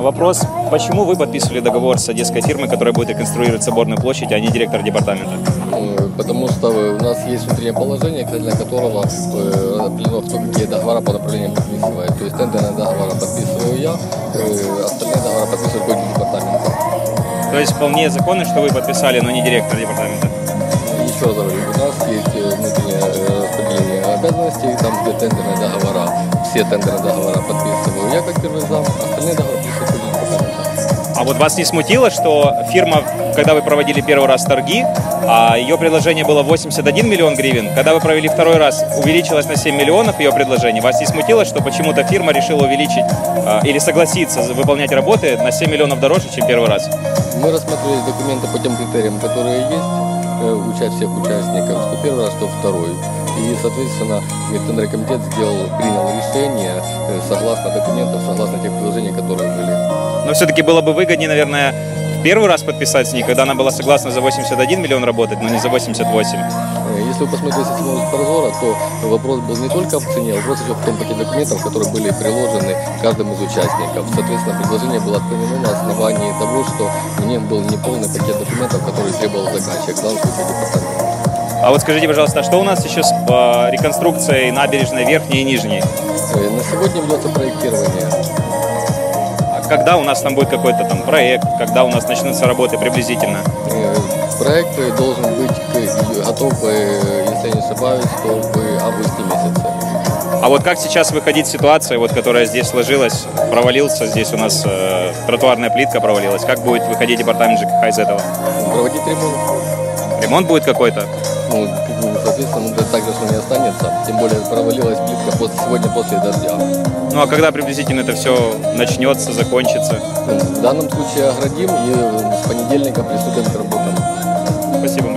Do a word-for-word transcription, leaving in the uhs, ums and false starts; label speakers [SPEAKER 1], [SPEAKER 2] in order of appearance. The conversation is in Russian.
[SPEAKER 1] вопрос, почему вы подписывали договор с одесской фирмой, которая будет реконструировать Соборную площадь, а не директор департамента?
[SPEAKER 2] Потому что у нас есть внутреннее положение, касательно которого определено, кто какие договора по направлениям подписывает. То есть тендерные договора подписываю я, остальные договора подписывает другие департаменты.
[SPEAKER 1] То есть вполне законно, что вы подписали, но не директор департамента?
[SPEAKER 2] Еще раз говорю, у нас есть внутреннее распределение обязанностей, там где тендерные договора, все тендерные договора подписываю я как первый зам, остальные договоры подписывают другие департаменты.
[SPEAKER 1] А вот вас не смутило, что фирма, когда вы проводили первый раз торги, а ее предложение было восемьдесят один миллион гривен, когда вы провели второй раз, увеличилось на семь миллионов ее предложение, вас не смутило, что почему-то фирма решила увеличить а, или согласиться выполнять работы на семь миллионов дороже, чем первый раз?
[SPEAKER 2] Мы рассматривали документы по тем критериям, которые есть, учать всех участников, что первый раз, что второй. И, соответственно, тендерный комитет сделал, принял решение согласно документам, согласно тех предложений, которые были.
[SPEAKER 1] Но все-таки было бы выгоднее, наверное, в первый раз подписать с ней, когда она была согласна за восемьдесят один миллион работать, но не за восемьдесят восемь.
[SPEAKER 2] Если вы посмотрите систему прозора, то вопрос был не только в цене, вопрос еще в том пакете документов, которые были приложены каждому из участников. Соответственно, предложение было отклонено на основании того, что у них был неполный пакет документов, который требовал заказчик, в данном случае департамент.
[SPEAKER 1] А вот скажите, пожалуйста, что у нас сейчас по реконструкции набережной Верхней и Нижней?
[SPEAKER 2] На сегодня ведется проектирование.
[SPEAKER 1] А когда у нас там будет какой-то там проект, когда у нас начнутся работы приблизительно?
[SPEAKER 2] Проект должен быть готов, если я не ошибаюсь, то в августе месяце.
[SPEAKER 1] А вот как сейчас выходить из ситуации, вот, которая здесь сложилась, провалился, здесь у нас э, тротуарная плитка провалилась, как будет выходить департамент ЖКХ из этого?
[SPEAKER 2] Проводить ремонт.
[SPEAKER 1] Ремонт будет какой-то?
[SPEAKER 2] Ну, соответственно, так же, что не останется. Тем более провалилась плитка после, сегодня после дождя.
[SPEAKER 1] Ну а когда приблизительно это все начнется, закончится?
[SPEAKER 2] В данном случае оградим и с понедельника приступим к работам.
[SPEAKER 1] Спасибо.